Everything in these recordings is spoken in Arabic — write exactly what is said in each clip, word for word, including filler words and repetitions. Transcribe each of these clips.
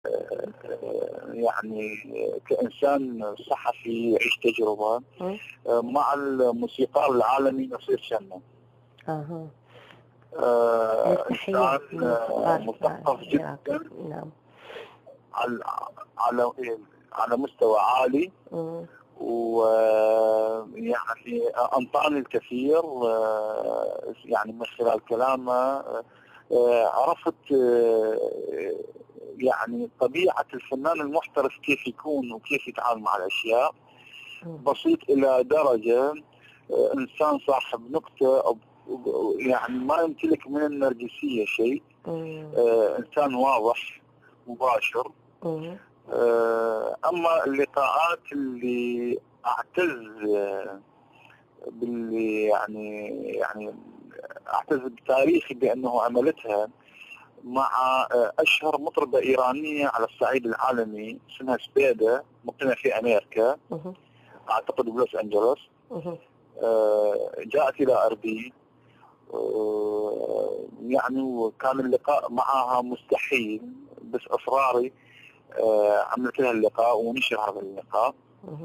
يعني كإنسان صحفي يعيش تجربة مع الموسيقار العالمي نصير شنة. اها آه، تحية إنسان مثقف جدا. نعم. على على على مستوى عالي، ويعني أنطاني الكثير. يعني من خلال كلامه عرفت يعني طبيعة الفنان المحترف كيف يكون وكيف يتعامل مع الأشياء. بسيط إلى درجة إنسان صاحب نكتة، يعني ما يمتلك من النرجسية شيء. إنسان واضح مباشر. أما اللقاءات اللي أعتز باللي يعني يعني أعتز بتاريخي بأنه عملتها مع أشهر مطربة إيرانية على الصعيد العالمي اسمها سبيدة، مقيمة في أمريكا أعتقد بلوس أنجلوس. جاءت إلى أربيل، يعني وكان اللقاء معها مستحيل، بس أصراري عملت لها اللقاء ونشر هذا اللقاء.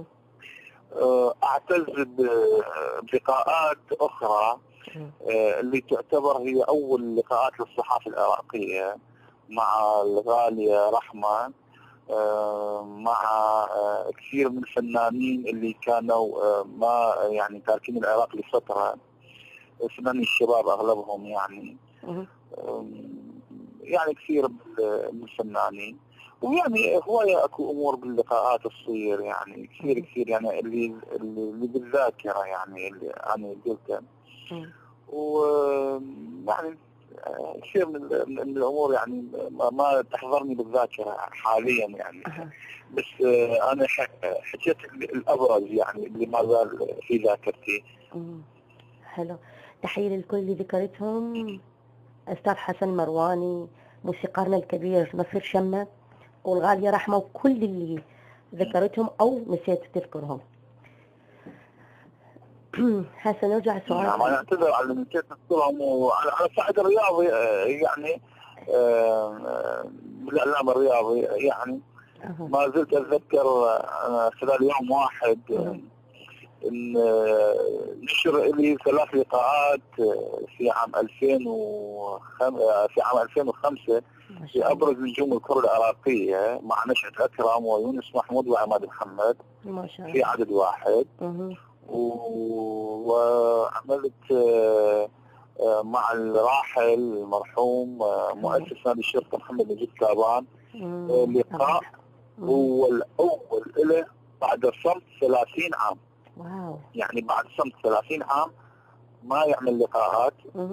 أعتز بلقاءات أخرى اللي تعتبر هي أول لقاءات للصحافة العراقية مع الغالية رحمة، مع كثير من الفنانين اللي كانوا ما يعني تاركين العراق لفترة، فنانين الشباب أغلبهم يعني يعني كثير من الفنانين. ويعني هواية اكو امور باللقاءات تصير يعني كثير كثير يعني اللي اللي بالذاكرة يعني اللي انا قلته. ويعني كثير من, من الامور يعني ما تحضرني بالذاكرة حاليا يعني. بس انا حكيت الابرز يعني اللي ما زال في ذاكرتي. حلو. تحية للكل اللي ذكرتهم، استاذ حسن مرواني، موسيقارنا الكبير نصير شمة، والغالية رحمة، وكل اللي ذكرتهم أو نسيت تذكرهم. هسه نرجع سؤال. نعم أنا أعتذر على اللي نسيت أذكرهم. وعلى الصعيد الرياضي يعني بالإعلام الرياضي يعني ما زلت أتذكر خلال يوم واحد إن نشر لي ثلاث لقاءات في عام ألفين وخمسة في عام ألفين وخمسة في أبرز نجوم الكرة العراقية مع نشأة أكرم ويونس محمود وعماد محمد ما شاء الله في عدد واحد. وعملت مع الراحل المرحوم مؤسس نادي الشرطة محمد نجيب كابان لقاء هو الأول له بعد صمت ثلاثين عام. واو. يعني بعد صمت ثلاثين عام ما يعمل لقاءات.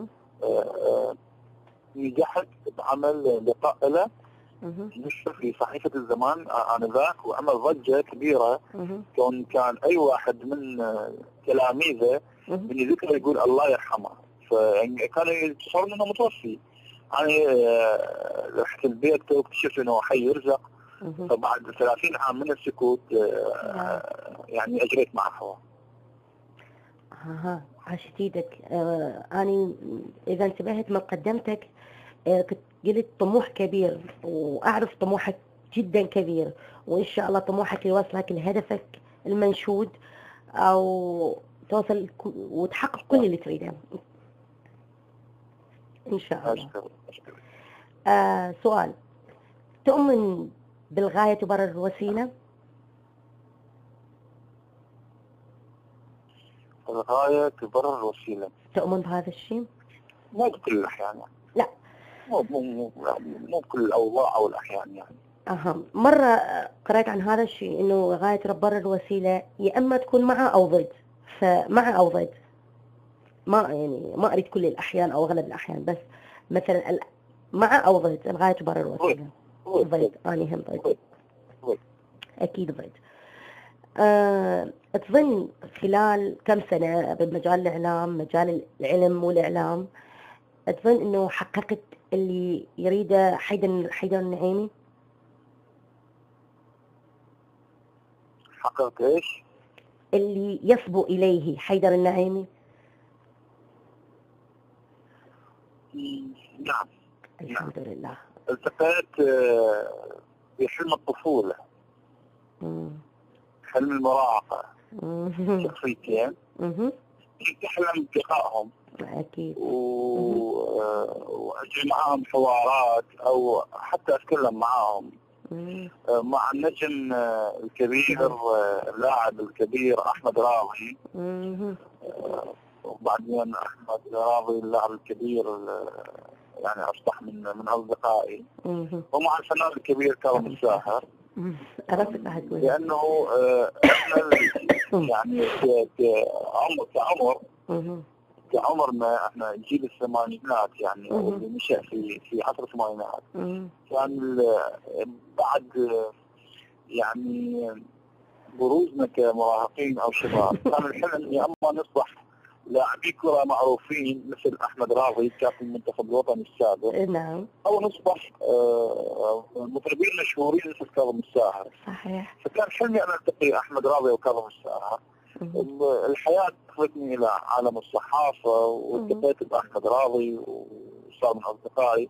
نجحت بعمل لقاء له نشر في صحيفة الزمان آنذاك وعمل ضجة كبيرة. كون كان أي واحد من تلاميذه من يذكر يقول الله يرحمه، فكانوا يتصورون انه متوفي. انا رحت البيت واكتشفت انه حي يرزق. فبعد ثلاثين عام من السكوت يعني اجريت معه. اها عاشت ايدك. آه انا اذا انتبهت من قدمتك آه كنت قلت طموح كبير، واعرف طموحك جدا كبير، وان شاء الله طموحك يوصلك لهدفك المنشود او توصل وتحقق كل اللي تريده ان شاء الله. آه سؤال، تؤمن بالغاية تبرر الوسيلة؟ الغاية تبرر الوسيلة، تؤمن بهذا الشيء؟ مو بكل الأحيان يعني. لا مو مو مو بكل الأوضاع أو الأحيان يعني. أها مرة قرأت عن هذا الشيء إنه غاية تبرر الوسيلة يا إما تكون مع أو ضد، فمع أو ضد. ما يعني ما أريد كل الأحيان أو أغلب الأحيان، بس مثلا مع أو ضد الغاية تبرر الوسيلة. ضد. أنا هم ضد. أكيد ضد. أه تظن خلال كم سنة بمجال الإعلام، مجال العلم والإعلام، تظن إنه حققت اللي يريده حيدر حيدر النعيمي؟ حققت إيش؟ اللي يصبو إليه حيدر النعيمي؟ نعم. الحمد لله. التقيت في حلم الطفولة، حلم المراهقة، شخصيتين تحلم بلقائهم أكيد وأجري معهم حوارات أو حتى أتكلم معهم. مع النجم الكبير اللاعب الكبير أحمد راضي، وبعدين أحمد راضي اللاعب الكبير يعني أصبح من من أصدقائي، ومع الفنان الكبير كاظم الساهر، لأنه إحنا يعني كعمر كعمر كعمرنا احنا جيل الثمانينات يعني او اللي نشأ في في عصر الثمانينات، كان بعد يعني بروزنا كمراهقين او شباب كان الحلم يا اما نصبح لاعبي كره معروفين مثل احمد راضي كابتن المنتخب الوطني السابق، نعم، او نصبح مطربين مشهورين مثل كاظم الساهر. صحيح. فكان حلمي ان التقي احمد راضي وكاظم الساهر. الحياة أخذتني إلى عالم الصحافة والتقيت بأحمد راضي وصار من أصدقائي،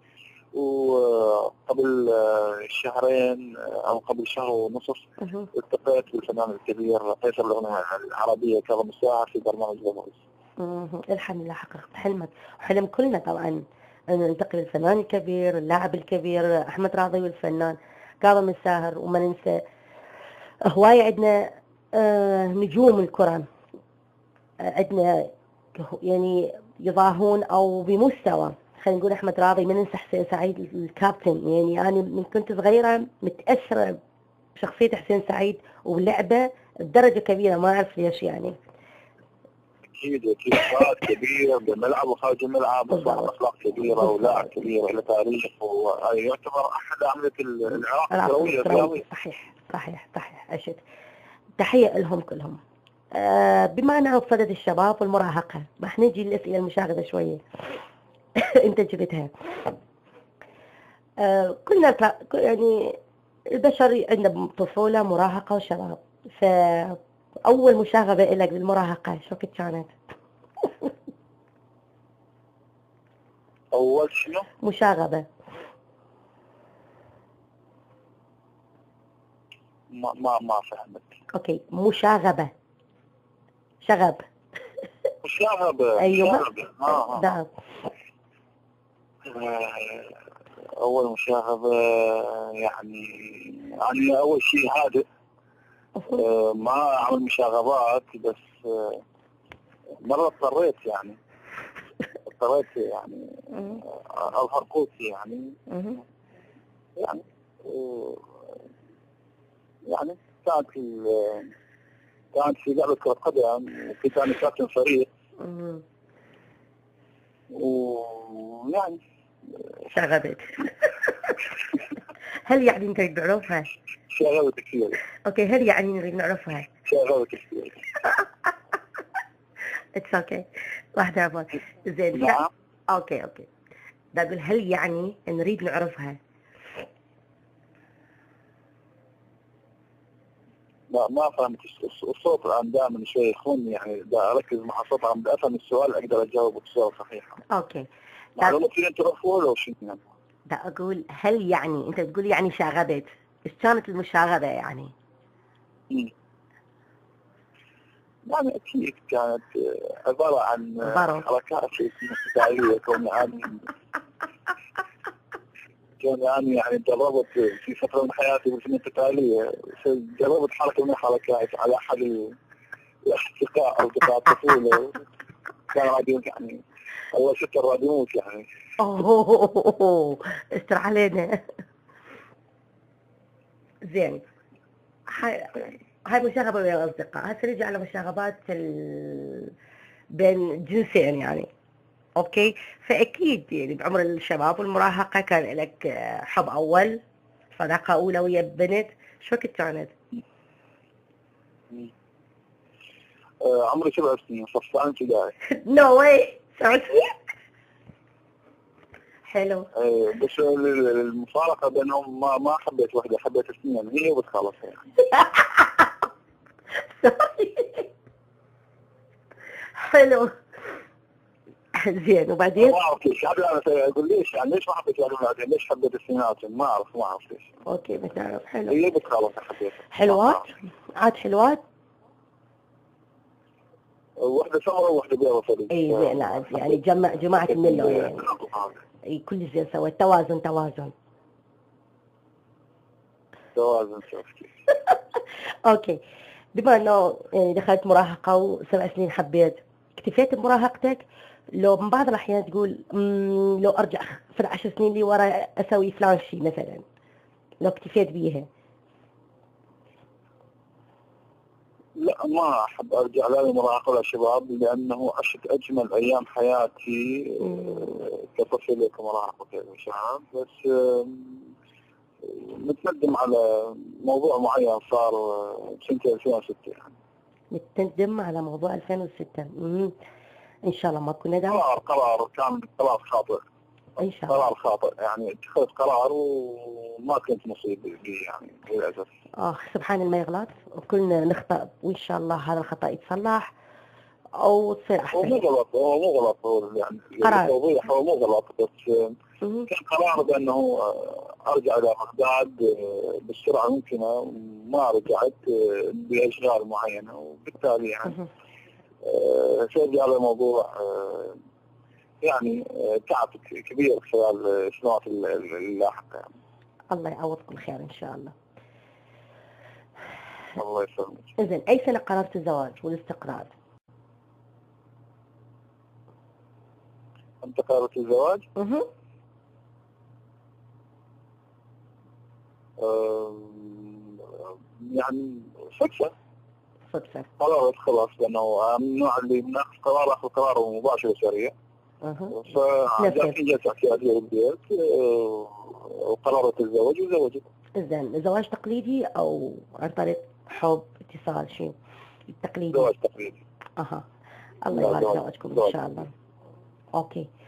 وقبل شهرين أو قبل شهر ونصف التقيت بالفنان الكبير قيصر الأغنية العربية كاظم الساهر في برنامج بابوس. الحمد لله حققت حلمك وحلم كلنا طبعا أن ننتقل للفنان الكبير اللاعب الكبير أحمد راضي والفنان كاظم الساهر. وما ننسى هواية عندنا آه نجوم الكرة آه عندنا يعني يضاهون او بمستوى، خلينا نقول احمد راضي، ما ننسى حسين سعيد الكابتن. يعني انا من كنت صغيره متاثره بشخصيه حسين سعيد ولعبه بدرجه كبيره، ما اعرف ليش يعني. اكيد اكيد قائد كبير بالملعب وخارج الملعب، صاحب اخلاق كبيره ولاعب كبير له تاريخ، ويعتبر احد اعمده العراق الكرويه. صحيح صحيح صحيح. اشد تحية لهم كلهم. آه بما أنها بصدد الشباب والمراهقة، راح نجي للأسئلة المشاغبة شوية. أنت جبتها. آه كلنا يعني البشر عندنا طفولة مراهقة وشباب، فأول مشاغبة لك بالمراهقة شو كانت؟ أول شنو؟ مشاغبة. ما ما ما فهمت. اوكي، مشاغبة. شغب. مشاغبة. ايوه. اه نعم. اول مشاغبة يعني يعني اول شيء هادئ، ما اعمل مشاغبات، بس مرة اضطريت يعني اضطريت يعني اظهر قوتي يعني يعني يعني كانت كانت في لعبة كرة قدم، وكنت أنا كابتن فريق، ويعني شغبت. هل يعني نريد نعرفها؟ شغبت كثير. اوكي، هل يعني نريد نعرفها؟ شغبت كثير. اتس اوكي. واحدة عبال. زين. نعم. اوكي اوكي. بقول هل يعني نريد نعرفها؟ لا ما فهمت الصوت الآن دائما شوي يخوني، يعني دا أركز مع الصوت، عم بدي أفهم السؤال أقدر أجاوب بصورة صحيحة. أوكي. معلومتي أنت رفوه لو شنو يعني؟ دا أقول هل يعني أنت تقول يعني شاغبت، إيش كانت المشاغبة يعني؟ امم يعني أكيد كانت عبارة عن برو. حركات استعارية، كون يعني كان يعني يعني جربت في فترة من حياتي بالفنون القتالية، جربت حركة من الحركات على أحد الأصدقاء أو أصدقاء الطفولة، كان راضي يعني الله ستر راضي يموت يعني. أوه استر علينا. زين، هاي هاي مشاغبة بين الأصدقاء. هسه نجي على مشاغبات ال... بين جنسين يعني. اوكي، فاكيد يعني بعمر الشباب والمراهقه كان لك حب اول، صداقه اولى ويا بنت، شو كنت كانت؟ آه عمري سبع سنين، صفان ابتدائي. نو واي، سبع سنين؟ حلو. آه بس المفارقه بينهم ما ما حبيت واحده، حبيت اثنين، هي وبس خلص يعني. حلو. زين وبعدين؟ ما اعرف ليش انا اقول ليش يعني ليش ما حبيت الاولاد ليش حبيت السينات ما اعرف ما اعرف ليش. اوكي بتعرف حلو. هي بتخلص حبيت. حلوات؟ عاد حلوات؟ واحدة سمراء وواحدة بيضاء صديق. اي زين لا يعني جمع جماعة من اللونين. اي كل زين سويت توازن توازن. توازن شوفتي. اوكي بما انه يعني دخلت مراهقة وسبع سنين حبيت اكتفيت بمراهقتك لو من بعض الاحيان تقول لو ارجع في عشر سنين لي ورا اسوي فلان شيء مثلا لو اكتفيت بيها؟ لا ما احب ارجع لا للمراهقة ولا الشباب لانه عشت اجمل ايام حياتي كطفل كمراهق وكشاب بس متندم على موضوع معين صار بسنة ألفين وستة يعني. متندم على موضوع ألفين وستة. امم ان شاء الله ما كنا ندم. قرار قرار كان قرار خاطئ. ان شاء الله قرار خاطئ يعني اتخذت قرار وما كنت مصيب به يعني للاسف. اه سبحان الله يغلط وكلنا نخطأ وان شاء الله هذا الخطأ يتصلح او تصير احسن. هو مو غلط هو مو غلط هو يعني قرار توضيح هو مو غلط بس مم. كان قرار بانه ارجع الى بغداد بالسرعه الممكنه ما رجعت باشغال معينه وبالتالي يعني سيرجع على موضوع يعني تعب كبير خلال السنوات اللاحقه يعني. الله يعوضكم الخير ان شاء الله. الله يسلمك. اذن اي سنه قررت الزواج والاستقرار؟ انت قررت الزواج؟ اها يعني صدفة صدفة قررت خلاص لأنه من النوع اللي بناخذ قرار أخذ قرار مباشر وسريع. اها فجاتني جلسة احتياطية بالبيت وقررت الزواج وزوجت. إذن زواج تقليدي أو عن طريق حب اتصال شيء تقليدي؟ زواج تقليدي. أها الله يبارك زواجكم إن شاء الله. أوكي